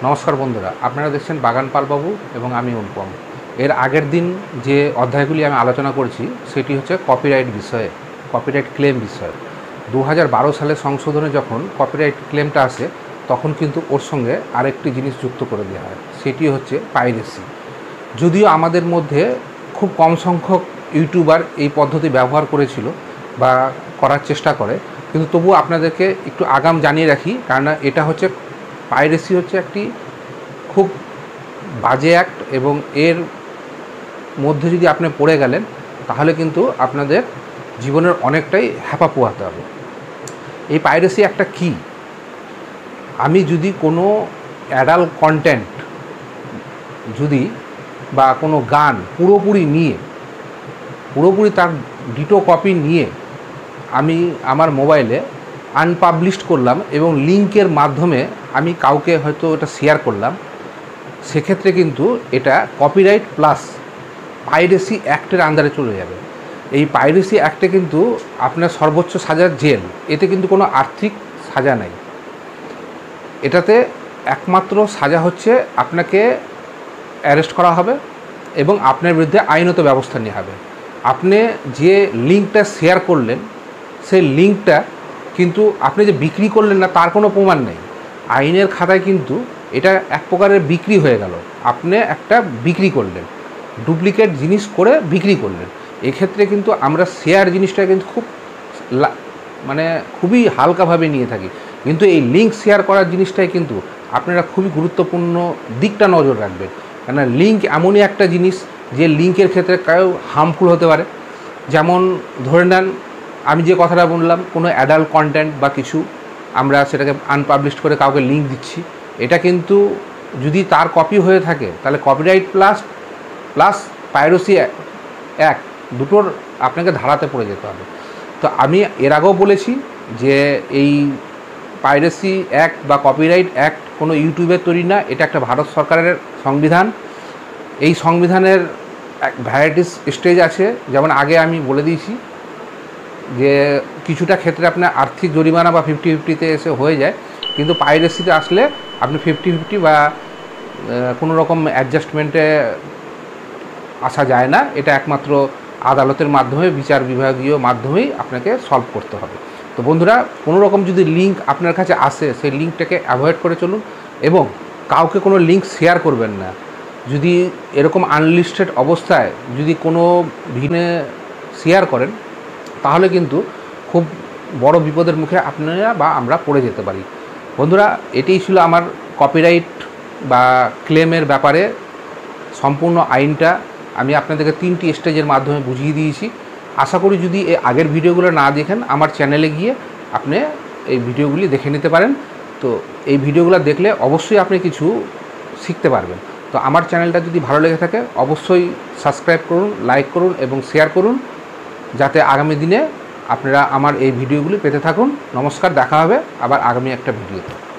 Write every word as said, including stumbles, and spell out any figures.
নমস্কার বন্ধুরা, আপনারা দেখছেন বাগান পালবাবু এবং আমি অনুপম। এর আগের দিন যে অধ্যায়গুলি আমি আলোচনা করছি সেটি হচ্ছে কপিরাইট বিষয়ে, কপিরাইট ক্লেম বিষয়ে। দু হাজার বারো সালে সংশোধনে যখন কপিরাইট ক্লেমটা আসে তখন কিন্তু ওর সঙ্গে আরেকটি জিনিস যুক্ত করে দেওয়া হয়, সেটি হচ্ছে পাইরেসি। যদিও আমাদের মধ্যে খুব কম সংখ্যক ইউটিউবার এই পদ্ধতি ব্যবহার করেছিল বা করার চেষ্টা করে, কিন্তু তবুও আপনাদেরকে একটু আগাম জানিয়ে রাখি, কারণ এটা হচ্ছে পাইরেসি হচ্ছে একটি খুব বাজে অ্যাক্ট এবং এর মধ্যে যদি আপনি পড়ে গেলেন তাহলে কিন্তু আপনাদের জীবনের অনেকটাই হ্যাপা পোহাতে হবে। এই পাইরেসি একটা কি, আমি যদি কোনো অ্যাডাল্ট কন্টেন্ট যদি বা কোনো গান পুরোপুরি নিয়ে পুরোপুরি তার ডিটো কপি নিয়ে আমি আমার মোবাইলে আনপাবলিশড করলাম এবং লিঙ্কের মাধ্যমে আমি কাউকে হয়তো এটা শেয়ার করলাম, সেক্ষেত্রে কিন্তু এটা কপিরাইট প্লাস পাইরেসি অ্যাক্টের আন্ডারে চলে যাবে। এই পাইরেসি অ্যাক্টে কিন্তু আপনার সর্বোচ্চ সাজা জেল, এতে কিন্তু কোনো আর্থিক সাজা নেই। এটাতে একমাত্র সাজা হচ্ছে আপনাকে অ্যারেস্ট করা হবে এবং আপনার বিরুদ্ধে আইনত ব্যবস্থা নেওয়া হবে। আপনি যে লিঙ্কটা শেয়ার করলেন সেই লিঙ্কটা কিন্তু আপনি যে বিক্রি করলেন না তার কোনো প্রমাণ নেই। আইনের খাতায় কিন্তু এটা এক প্রকারের বিক্রি হয়ে গেল, আপনি একটা বিক্রি করলেন, ডুপ্লিকেট জিনিস করে বিক্রি করলেন। এক্ষেত্রে কিন্তু আমরা শেয়ার জিনিসটা কিন্তু খুব মানে খুবই হালকাভাবে নিয়ে থাকি, কিন্তু এই লিঙ্ক শেয়ার করার জিনিসটাই কিন্তু আপনারা খুবই গুরুত্বপূর্ণ দিকটা নজর রাখবেন। কেননা লিঙ্ক এমনই একটা জিনিস যে লিঙ্কের ক্ষেত্রে কেউ হার্মফুল হতে পারে। যেমন ধরে নেন আমি যে কথাটা বললাম, কোনো অ্যাডাল্ট কন্টেন্ট বা কিছু আমরা সেটাকে আনপাবলিশড করে কাউকে লিঙ্ক দিচ্ছি, এটা কিন্তু যদি তার কপি হয়ে থাকে তাহলে copyright plus plus piracy act দুটোর আপনাকে ধারাতে পড়ে যেতে হবে। তো আমি এর আগেও বলেছি যে এই পাইরেসি অ্যাক্ট বা কপিরাইট অ্যাক্ট কোনো ইউটিউবের তৈরি না, এটা একটা ভারত সরকারের সংবিধান। এই সংবিধানের এক ভ্যারাইটিস স্টেজ আছে, যেমন আগে আমি বলে দিয়েছি যে কিছুটা ক্ষেত্রে আপনার আর্থিক জরিমানা বা ফিফটি ফিফটিতে এসে হয়ে যায়, কিন্তু পাইরেসিতে আসলে আপনি ফিফটি ফিফটি বা কোনো রকম অ্যাডজাস্টমেন্টে আসা যায় না। এটা একমাত্র আদালতের মাধ্যমে, বিচার বিভাগীয় মাধ্যমেই আপনাকে সলভ করতে হবে। তো বন্ধুরা, কোনো রকম যদি লিঙ্ক আপনার কাছে আসে সেই লিঙ্কটাকে অ্যাভয়েড করে চলুন এবং কাউকে কোনো লিঙ্ক শেয়ার করবেন না। যদি এরকম আনলিস্টেড অবস্থায় যদি কোনো ভিডিও শেয়ার করেন তাহলে কিন্তু খুব বড় বিপদের মুখে আপনারা বা আমরা পড়ে যেতে পারি। বন্ধুরা, এটাই ছিল আমার কপিরাইট বা ক্লেমের ব্যাপারে সম্পূর্ণ আইনটা আমি আপনাদেরকে তিনটি স্টেজের মাধ্যমে বুঝিয়ে দিয়েছি। আশা করি যদি এই আগের ভিডিওগুলো না দেখেন আমার চ্যানেলে গিয়ে আপনি এই ভিডিওগুলি দেখে নিতে পারেন। তো এই ভিডিওগুলো দেখলে অবশ্যই আপনি কিছু শিখতে পারবেন। তো আমার চ্যানেলটা যদি ভালো লেগে থাকে অবশ্যই সাবস্ক্রাইব করুন, লাইক করুন এবং শেয়ার করুন, যাতে আগামী দিনে আপনারা আমার এই ভিডিওগুলি পেতে থাকুন। নমস্কার, দেখা হবে আবার আগামী একটা ভিডিওতে।